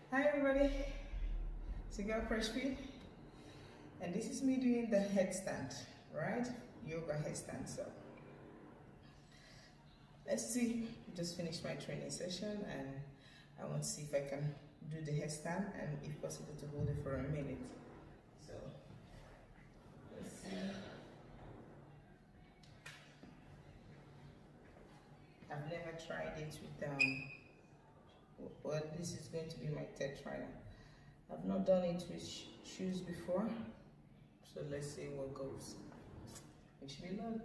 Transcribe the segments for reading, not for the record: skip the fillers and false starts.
Hi everybody, it's your girl Fresh Feet, and this is me doing the headstand, right? Yoga headstand. So let's see, just finished my training session and I want to see if I can do the headstand and if possible to hold it for a minute. So let's see. I've never tried it with well, this is going to be my third trial. I've not done it with shoes before, so let's see what goes. Wish me luck.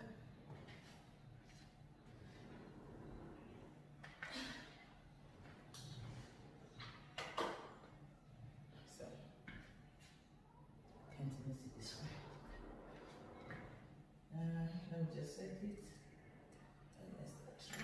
So, continue this way. Let me just set it. And let's try.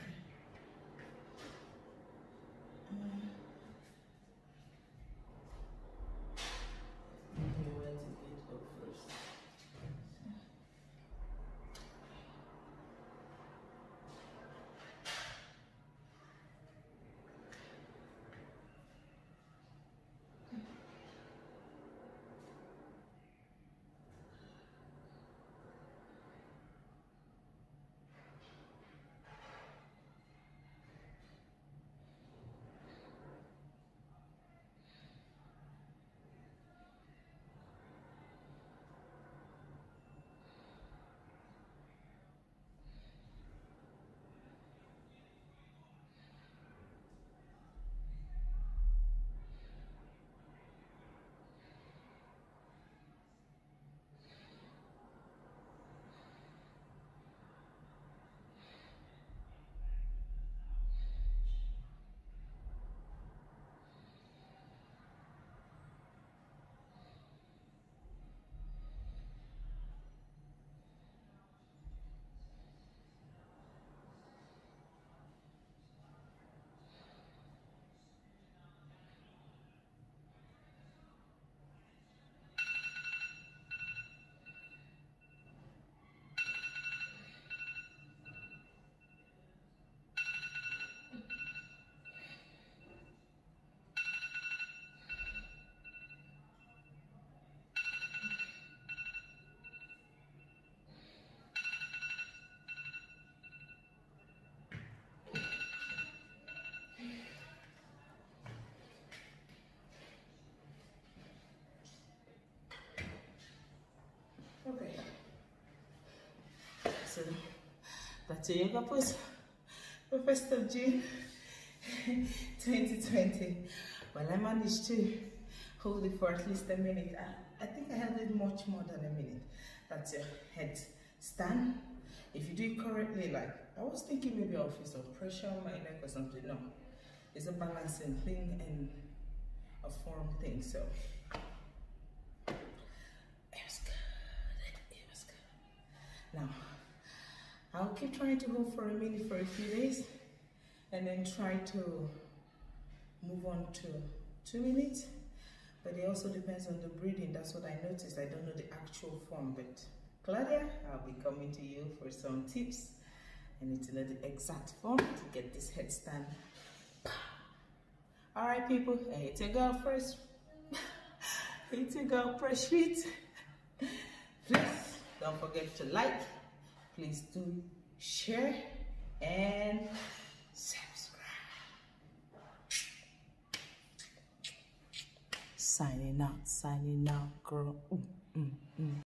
Okay, so that's your yoga pose for 1st of June 2020. Well, I managed to hold it for at least a minute. I think I held it much more than a minute. That's your headstand. If you do it correctly, like I was thinking maybe I'll feel some pressure on my neck or something. No, it's a balancing thing and a form thing. So now, I'll keep trying to hold for a minute for a few days and then try to move on to 2 minutes. But it also depends on the breathing. That's what I noticed. I don't know the actual form, but Claudia, I'll be coming to you for some tips. I need to know the exact form to get this headstand. All right, people, it's your girl Fresh. It's your girl Fresh Feet. Please don't forget to like, please do share and subscribe. Signing out, girl.